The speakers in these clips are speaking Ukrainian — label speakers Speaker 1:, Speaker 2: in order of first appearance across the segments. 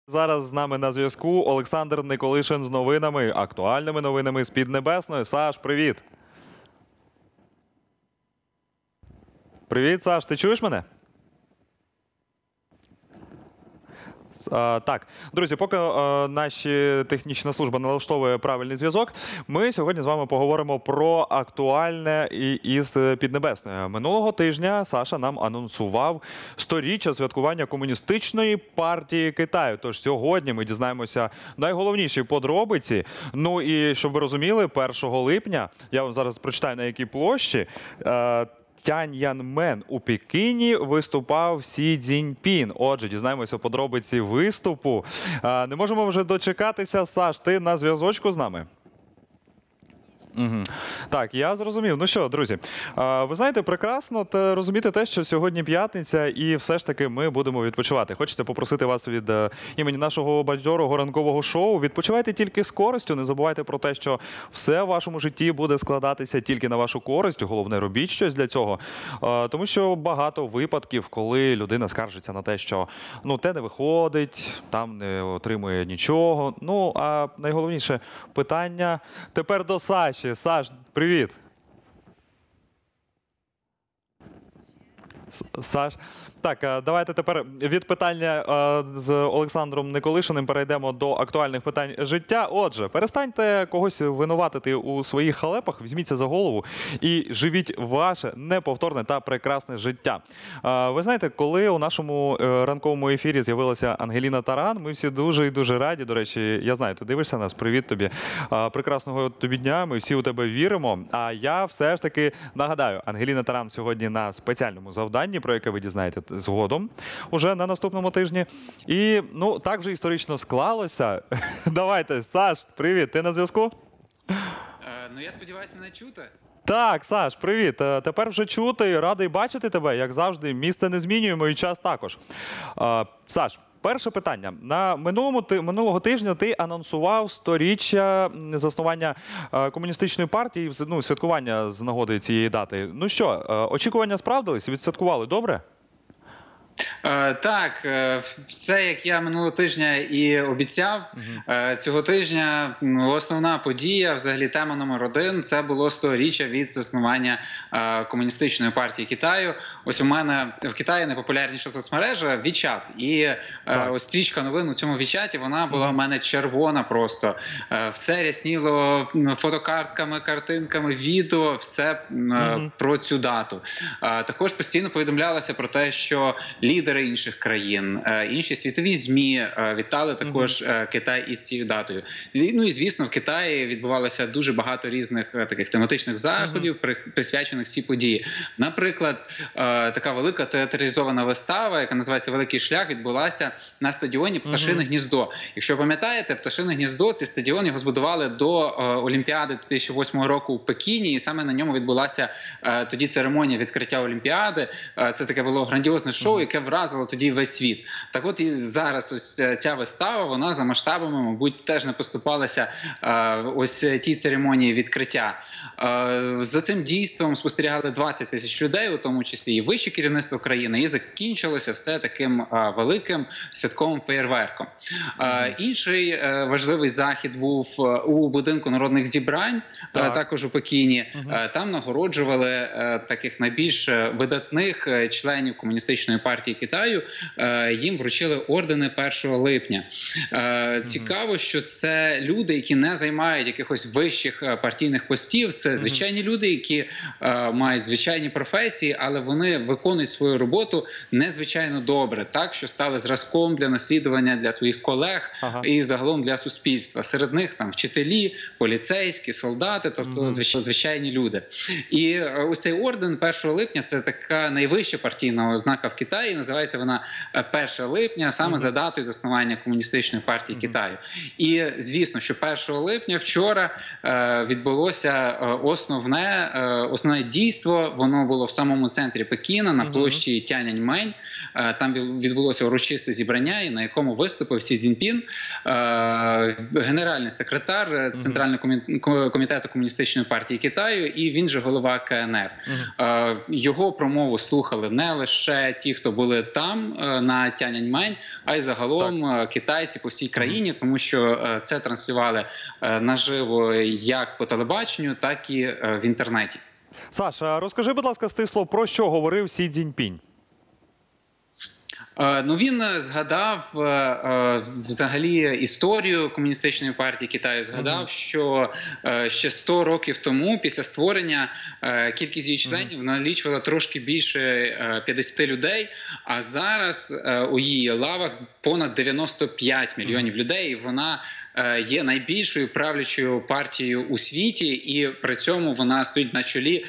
Speaker 1: Зараз з нами на зв'язку Олександр Николишин з новинами, актуальними новинами з Піднебесної. Саш, привіт. Привіт, Саш, ти чуєш мене? Так, друзі, поки наша технічна служба налаштовує правильний зв'язок, ми сьогодні з вами поговоримо про актуальне із Піднебесної. Минулого тижня Саша нам анонсував 100-річчя святкування Комуністичної партії Китаю. Тож сьогодні ми дізнаємося найголовніші подробиці. Ну і щоб ви розуміли, 1 липня, я вам зараз прочитаю на якій площі, Тяньаньмен у Пекіні виступав Сі Цзіньпін. Отже, дізнаємося подробиці виступу. Не можемо вже дочекатися. Саш, ти на зв'язочку з нами? Угу. Так, я зрозумів. Ну що, друзі, ви знаєте, прекрасно розуміти те, що сьогодні п'ятниця і все ж таки ми будемо відпочивати. Хочеться попросити вас від імені нашого бадьорого ранкового шоу. Відпочивайте тільки з користю, не забувайте про те, що все в вашому житті буде складатися тільки на вашу користь. Головне, робіть щось для цього. Тому що багато випадків, коли людина скаржиться на те, що те не виходить, там не отримує нічого. Ну, а найголовніше питання тепер до Саші. Саш, привіт. Саш. Так, давайте тепер від питання з Олександром Николишиним перейдемо до актуальних питань життя. Отже, перестаньте когось винуватити у своїх халепах, візьміться за голову і живіть ваше неповторне та прекрасне життя. Ви знаєте, коли у нашому ранковому ефірі з'явилася Ангеліна Таран, ми всі дуже і дуже раді. До речі, я знаю, ти дивишся нас, привіт тобі. Прекрасного тобі дня, ми всі у тебе віримо. А я все ж таки нагадаю, Ангеліна Таран сьогодні на спеціальному завданні, про яке ви дізнаєте згодом, уже на наступному тижні. І, так вже історично склалося. Давайте, Саш, привіт, ти на зв'язку?
Speaker 2: Я сподіваюся, мене чути.
Speaker 1: Так, Саш, привіт. Тепер вже чути, радий бачити тебе, як завжди. Місце не змінюємо і час також. Саш, перше питання. Минулого тижня ти анонсував 100-річчя заснування Комуністичної партії, святкування з нагоди цієї дати. Ну що, очікування справдились? Відсвяткували добре?
Speaker 2: Так, все, як я минулого тижня і обіцяв. Цього тижня основна подія, взагалі тема номер 1, це було 100-річчя від заснування Комуністичної партії Китаю. Ось у мене в Китаї найпопулярніша соцмережа WeChat. І ось стрічка новин у цьому WeChat, вона була в мене червона просто. Все рясніло фотокартками, картинками, відео, все про цю дату. Також постійно повідомлялося про те, що лідери інших країн, інші світові ЗМІ вітали також Китай із цією датою. І, звісно, в Китаї відбувалося дуже багато різних таких тематичних заходів, присвячених цій події. Наприклад, така велика театралізована вистава, яка називається «Великий шлях», відбулася на стадіоні «Пташине гніздо». Якщо пам'ятаєте, «Пташине гніздо» – цей стадіон його збудували до Олімпіади 2008 року в Пекіні, і саме на ньому відбулася тоді церемонія відкриття Олімпіади. Це таке було грандіозне шоу, яке вразило тоді весь світ. Так от і зараз ось ця вистава, вона за масштабами, мабуть, теж не поступалася ось тій церемонії відкриття. За цим дійством спостерігали 20 тисяч людей, у тому числі і вище керівництво країни, і закінчилося все таким великим святковим феєрверком. Інший важливий захід був у будинку народних зібрань, також у Пекіні. Там нагороджували таких найбільш видатних членів Комуністичної партії Китаю, їм вручили ордени 1 липня. Цікаво, що це люди, які не займають якихось вищих партійних постів, це звичайні люди, які мають звичайні професії, але вони виконують свою роботу незвичайно добре, так, що стали зразком для наслідування для своїх колег і загалом для суспільства. Серед них там вчителі, поліцейські, солдати, тобто звичайні люди. І ось цей орден 1 липня – це така найвища партійна ознака в Китаї, називається вона 1 липня, саме за датою заснування Комуністичної партії Китаю. І, звісно, що 1 липня вчора відбулося основне дійство, воно було в самому центрі Пекіна, на площі Тяньаньмень. Там відбулося урочисте зібрання, на якому виступив Сі Цзіньпін, генеральний секретар Центрального комітету Комуністичної партії Китаю, і він же голова КНР. Його промову слухали не лише ті, хто були були там, на Тяньаньмень, а й загалом китайці по всій країні, тому що це транслювали наживо як по телебаченню, так і в інтернеті.
Speaker 1: Саша, розкажи, будь ласка, стисло, про що говорив Сі Цзіньпінь?
Speaker 2: Ну, він згадав взагалі історію Комуністичної партії Китаю, згадав, що ще 100 років тому, після створення, кількість її членів налічувала трошки більше 50 людей, а зараз у її лавах понад 95 мільйонів людей, і вона є найбільшою правлячою партією у світі, і при цьому вона стоїть на чолі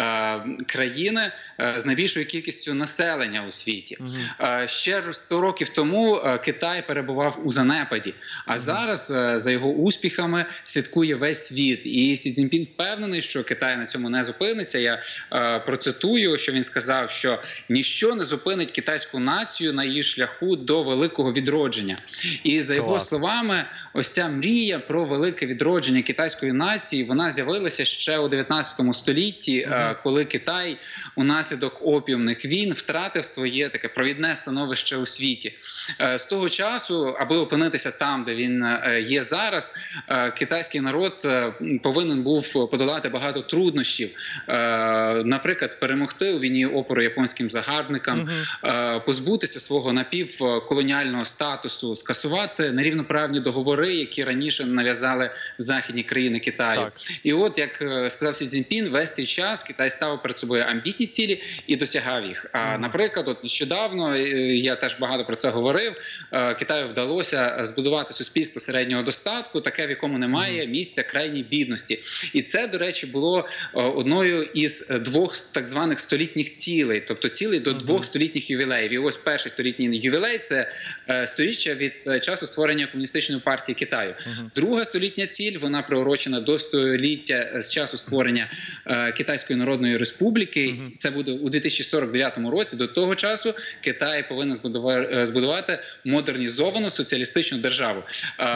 Speaker 2: країни з найбільшою кількістю населення у світі. Ще 100 років тому Китай перебував у занепаді, а зараз за його успіхами слідкує весь світ. І Сі Цзіньпін впевнений, що Китай на цьому не зупиниться. Я процитую, що він сказав, що ніщо не зупинить китайську націю на її шляху до великого відродження. І за його словами, ось ця мрія про велике відродження китайської нації, вона з'явилася ще у 19 столітті, коли Китай унаслідок опіумних війн втратив своє таке провідне становище у світі. З того часу, аби опинитися там, де він є зараз, китайський народ повинен був подолати багато труднощів. Наприклад, перемогти у війні опору японським загарбникам, позбутися свого напівколоніального статусу, скасувати нерівноправні договори, які раніше нав'язали західні країни Китаю. Так. І от, як сказав Сі Цзіньпін, весь цей час Китай ставив перед собою амбітні цілі і досягав їх. Наприклад, от нещодавно, я теж багато про це говорив, Китаю вдалося збудувати суспільство середнього достатку, таке, в якому немає місця крайній бідності. І це, до речі, було одною із 2 так званих столітніх цілей, тобто цілей до 2 столітніх ювілеїв. І ось перший столітній ювілей – це сторіччя від часу створення Комуністичної партії Китаю. Друга столітня ціль, вона приурочена до століття з часу створення Китайської Народної Республіки. Це буде у 2049 році. До того часу Китай повинен збудувати модернізовану соціалістичну державу.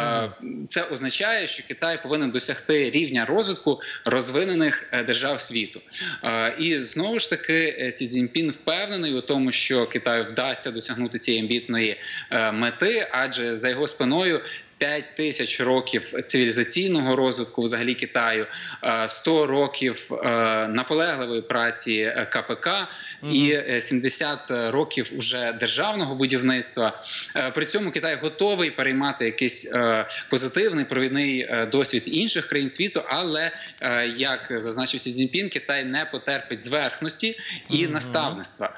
Speaker 2: Це означає, що Китай повинен досягти рівня розвитку розвинених держав світу. І знову ж таки Сі Цзіньпін впевнений у тому, що Китаю вдасться досягнути цієї амбітної мети, адже за його спиною 5000 років цивілізаційного розвитку взагалі Китаю, 100 років наполегливої праці КПК і 70 років уже державного будівництва. При цьому Китай готовий переймати якийсь позитивний провідний досвід інших країн світу, але, як зазначив Сі Цзіньпін, Китай не потерпить зверхності і наставництва.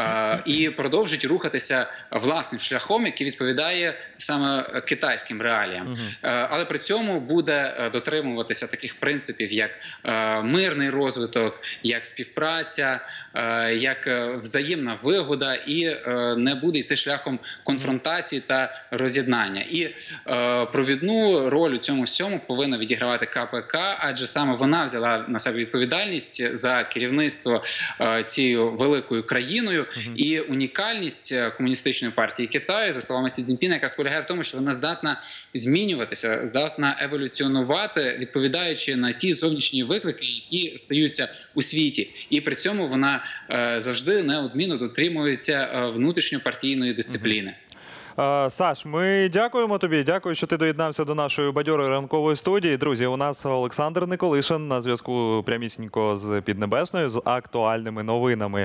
Speaker 2: І продовжить рухатися власним шляхом, який відповідає саме китайським реаліям. Але при цьому буде дотримуватися таких принципів, як мирний розвиток, як співпраця, як взаємна вигода, і не буде йти шляхом конфронтації та роз'єднання. І провідну роль у цьому всьому повинна відігравати КПК, адже саме вона взяла на себе відповідальність за керівництво цією великою країною. І унікальність Комуністичної партії Китаю, за словами Сі Цзіньпіна, якраз полягає в тому, що вона здатна змінюватися, здатна еволюціонувати, відповідаючи на ті зовнішні виклики, які стаються у світі. І при цьому вона завжди неодмінно дотримується внутрішньопартійної дисципліни.
Speaker 1: Саш, ми дякуємо тобі. Дякую, що ти доєднався до нашої бадьорої ранкової студії. Друзі, у нас Олександр Николишин на зв'язку прямісінько з Піднебесною з актуальними новинами.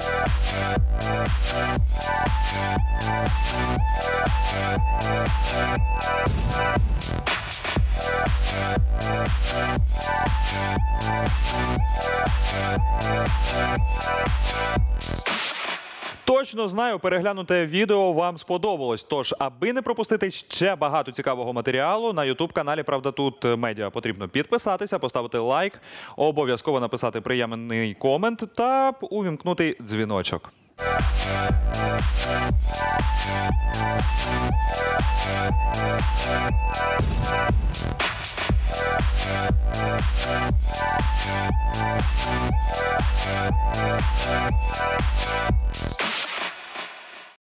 Speaker 1: Точно знаю, переглянуте відео вам сподобалось. Тож, аби не пропустити ще багато цікавого матеріалу, на YouTube-каналі «Правда тут медіа» потрібно підписатися, поставити лайк, обов'язково написати приємний комент та увімкнути дзвіночок.